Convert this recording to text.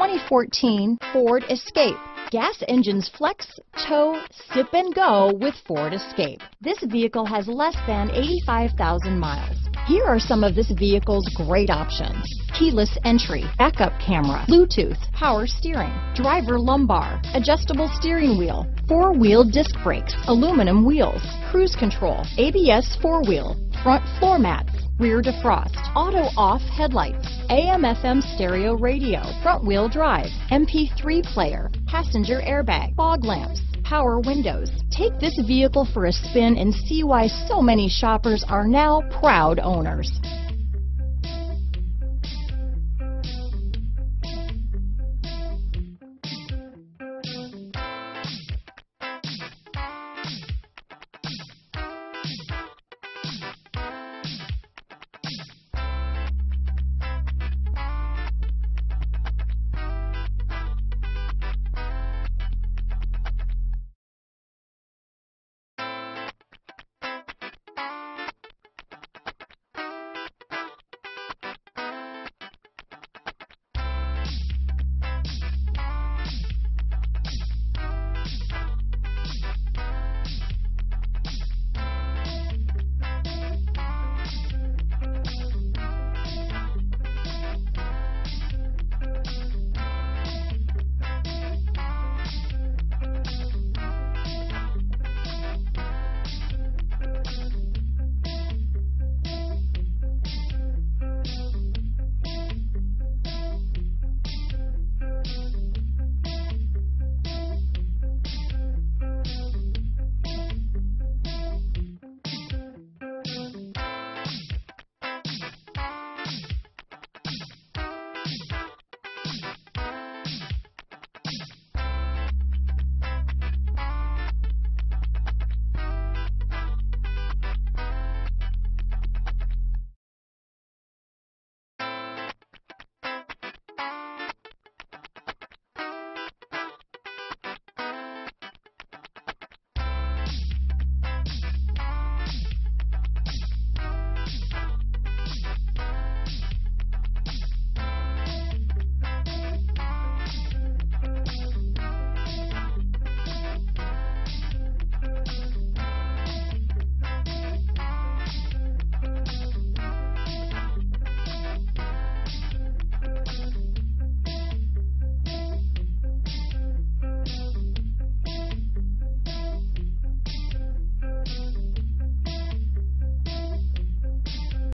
2014 Ford Escape. Gas engines flex, tow, sip and go with Ford Escape. This vehicle has less than 85,000 miles. Here are some of this vehicle's great options: keyless entry, backup camera, Bluetooth, power steering, driver lumbar, adjustable steering wheel, four-wheel disc brakes, aluminum wheels, cruise control, ABS four-wheel, front floor mats, rear defrost, auto-off headlights, AM/FM stereo radio, front-wheel drive, MP3 player, passenger airbag, fog lamps, power windows. Take this vehicle for a spin and see why so many shoppers are now proud owners.